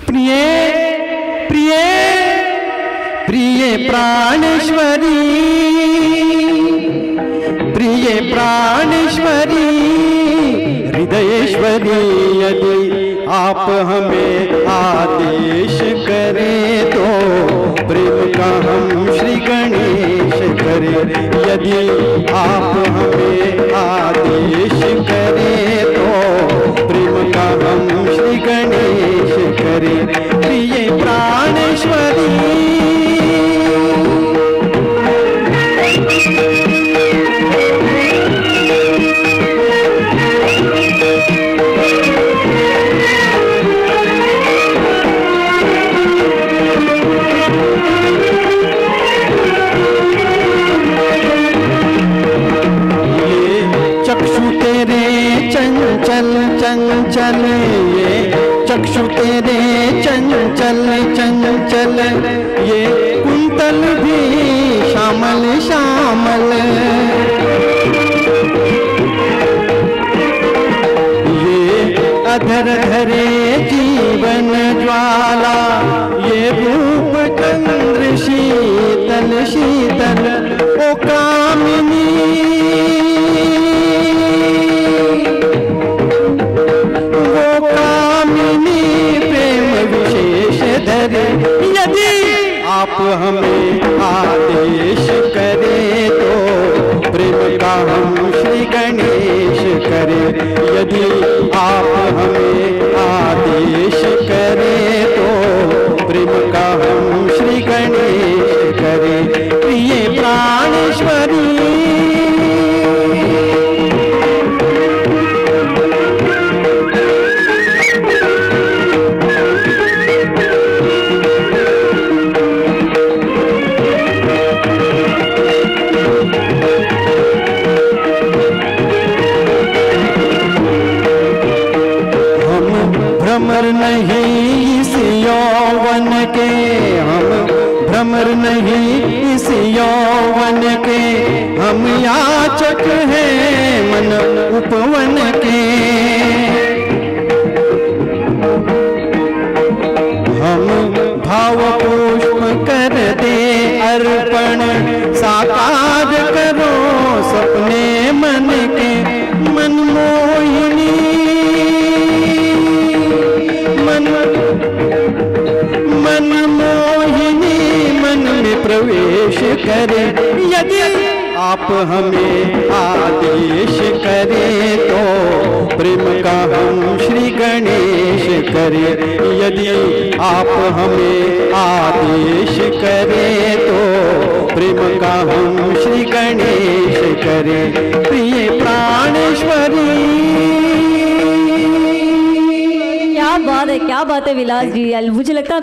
प्रिय प्रिय प्रिय प्राणेश्वरी, प्रिय प्राणेश्वरी, हृदयेश्वरी, यदि आप हमें आदेश करें तो प्रेम का हम श्री गणेश करें। यदि आप हमें आदेश करें तो प्रेम का हम श्री गणेश करें। प्रिय प्राणेश्वरी, चंचल ये चक्षु तेरे चंचल चंचल, ये कुंतल भी श्यामल श्यामल, ये अधर धरे जीवन ज्वाला, ये रूप चंद्र शीतल शीतल। ओ कामिनी यदि आप हमें आदेश करें तो प्रेम का हम श्री गणेश करें। यदि आप हमें आदेश करें तो प्रेम का हम श्री गणेश करें। प्रिय प्राणेश्वरी, भ्रमर नहीं इस यौवन के, हम भ्रमर नहीं इस यौवन के, हम याचक हैं मन उपवन के। हम भाव पुष्प कर दे अर्पण, साकार करो सपने मन के। मनमोहिनी मनमोहिनी मन में प्रवेश करे। यदि आप हमें आदेश करें तो प्रेम का हम श्री गणेश करें। यदि आप हमें आदेश करें तो प्रेम का हम श्री गणेश करें। प्रिय प्राणेश्वरी, क्या बात है विलास जी। मुझे लगता है